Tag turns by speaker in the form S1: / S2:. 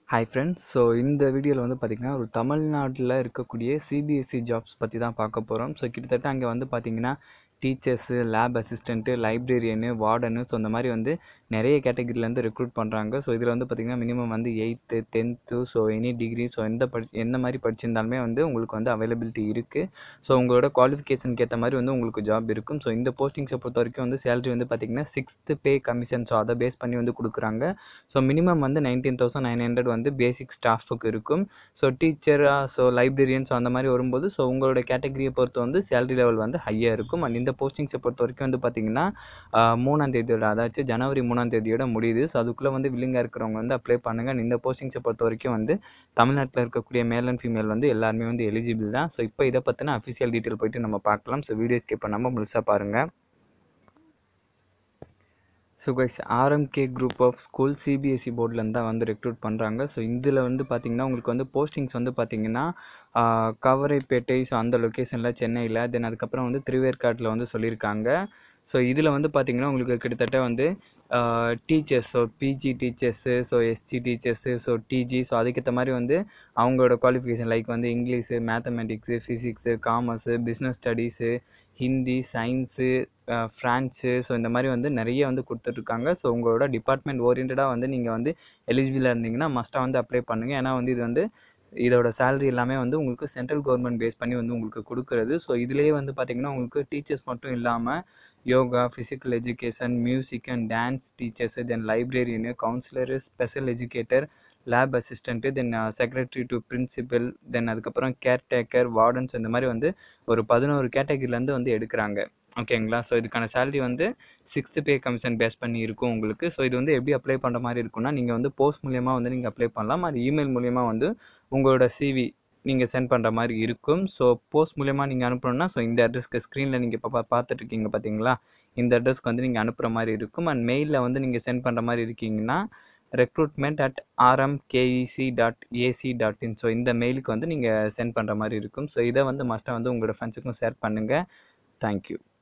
S1: Hi friends. So இந்த வீடியோவில் வந்து பார்த்திங்கன்னா ஒரு தமிழ்நாட்டில் இருக்கக்கூடிய சிபிஎஸ்சி ஜாப்ஸ் பற்றி தான் பார்க்க போகிறோம். ஸோ கிட்டத்தட்ட அங்கே வந்து பார்த்திங்கன்னா teachers, lab assistant, librarian, warden, so இந்த மாதிரி வந்து நிறைய கேட்டகரியிலேருந்து ரெக்ரூட் பண்ணுறாங்க. ஸோ இதில் வந்து பார்த்திங்கன்னா மினிமம் வந்து 8th 10th so any degree so எந்த மாதிரி படிச்சிருந்தாலுமே வந்து உங்களுக்கு வந்து அவைலபிலிட்டி இருக்குது. ஸோ உங்களோட குவாலிஃபிகேஷனுக்கு ஏற்ற மாதிரி வந்து உங்களுக்கு ஜாப் இருக்கும். ஸோ இந்த போஸ்டிங்ஸை பொறுத்த வரைக்கும் வந்து சேலரி வந்து பார்த்திங்கன்னா 6th பே கமிஷன் ஸோ அதை பேஸ் பண்ணி வந்து கொடுக்குறாங்க. ஸோ மினிமம் வந்து 19,900 வந்து பேசிக் ஸ்டாஃபுக்கு இருக்கும். ஸோ டீச்சராக ஸோ லைப்ரரியன் ஸோ அந்த மாதிரி வரும்போது ஸோ உங்களோட கேட்டகரியை பொறுத்து வந்து சேலரி லெவல் வந்து ஹையாக இருக்கும். அண்ட் இந்த போஸ்டிங்ஸை பொறுத்த வரைக்கும் வந்து பார்த்திங்கன்னா 3ஆம் தேதியோட அதாச்சும் ஜனவரி 3ஆம் தேதியோட முடியுது. ஸோ அதுக்குள்ளே வந்து வில்லிங்காக இருக்கிறவங்க வந்து அப்ளை பண்ணுங்கள். அண்ட் இந்த போஸ்டிங்ஸை பொறுத்த வரைக்கும் வந்து தமிழ்நாட்டில் இருக்கக்கூடிய மேல் அண்ட் ஃபீமேல் வந்து எல்லாருமே வந்து எலிஜிபிள் தான். ஸோ இப்போ இதை பற்றின அஃபிஷியல் டீட்டெயில் போய்ட்டு நம்ம பார்க்கலாம். ஸோ வீடியோ ஸ்கிப் பண்ணாமல் முழுசாக பாருங்கள். So guys, RMK group of school CBSE போர்ட்லேருந்து தான் வந்து ரெக்ரூட் பண்ணுறாங்க. ஸோ இதில் வந்து பார்த்திங்கன்னா உங்களுக்கு வந்து போஸ்டிங்ஸ் வந்து பார்த்திங்கன்னா கவரைப்பேட்டை ஸோ அந்த லொக்கேஷனில் சென்னையில், தென் அதுக்கப்புறம் வந்து திருவேற்காட்டில் வந்து சொல்லியிருக்காங்க. ஸோ இதில் வந்து பார்த்திங்கன்னா உங்களுக்கு கிட்டத்தட்ட வந்து teachers so PG teachers, so SC teachers, so TG so அதுக்கேற்ற மாதிரி வந்து அவங்களோட குவாலிஃபிகேஷன் லைக் வந்து English, mathematics, physics, commerce, business studies, Hindi, science, French so இந்த மாதிரி வந்து நிறைய வந்து கொடுத்துட்ருக்காங்க. ஸோ உங்களோட டிபார்ட்மெண்ட் ஓரியன்டாக வந்து நீங்கள் வந்து எலிஜிபிளாக இருந்தீங்கன்னா மஸ்ட்டாக வந்து அப்ளை பண்ணுங்கள். ஏன்னா வந்து இது வந்து இதோட சேலரி எல்லாமே வந்து உங்களுக்கு சென்ட்ரல் கவர்மெண்ட் பேஸ் பண்ணி வந்து உங்களுக்கு கொடுக்குறது. ஸோ இதுலேயே வந்து பார்த்திங்கன்னா உங்களுக்கு டீச்சர்ஸ் மட்டும் இல்லாமல் yoga, physical education, music and dance teachers, then librarian, counsellor, special educator, lab assistant, then secretary to principal, then அதுக்கப்புறம் கேர்டேக்கர், வார்டன்ஸ் இந்த மாதிரி வந்து ஒரு 11 கேட்டகரியிலேருந்து வந்து எடுக்கிறாங்க. ஓகேங்களா? ஸோ இதுக்கான சேலரி வந்து 6th பே கமிஷன் பேஸ் பண்ணி இருக்கும் உங்களுக்கு. ஸோ இது வந்து எப்படி அப்ளை பண்ணுற மாதிரி இருக்குன்னா, நீங்கள் வந்து போஸ்ட் மூலிமா வந்து நீங்கள் அப்ளை பண்ணலாம். அது இமெயில் மூலிமா வந்து உங்களோட சிவி நீங்கள் சென்ட் பண்ணுற மாதிரி இருக்கும். ஸோ போஸ்ட் மூலிமா நீங்கள் அனுப்பணும்னா ஸோ இந்த அட்ரஸ்க்கு ஸ்க்ரீனில் நீங்கள் இப்போ பார்த்துட்ருக்கீங்க பார்த்தீங்களா, இந்த அட்ரஸ்க்கு வந்து நீங்கள் அனுப்புகிற மாதிரி இருக்கும். அண்ட் மெயிலில் வந்து நீங்கள் சென்ட் பண்ணுற மாதிரி இருக்கீங்கன்னா recruitment@rmkec.ac.in ஸோ இந்த மெயிலுக்கு வந்து நீங்கள் சென்ட் பண்ணுற மாதிரி இருக்கும். ஸோ இதை வந்து மஸ்ட்டாக வந்து உங்களோட ஃப்ரெண்ட்ஸுக்கும் ஷேர் பண்ணுங்கள். தேங்க்யூ.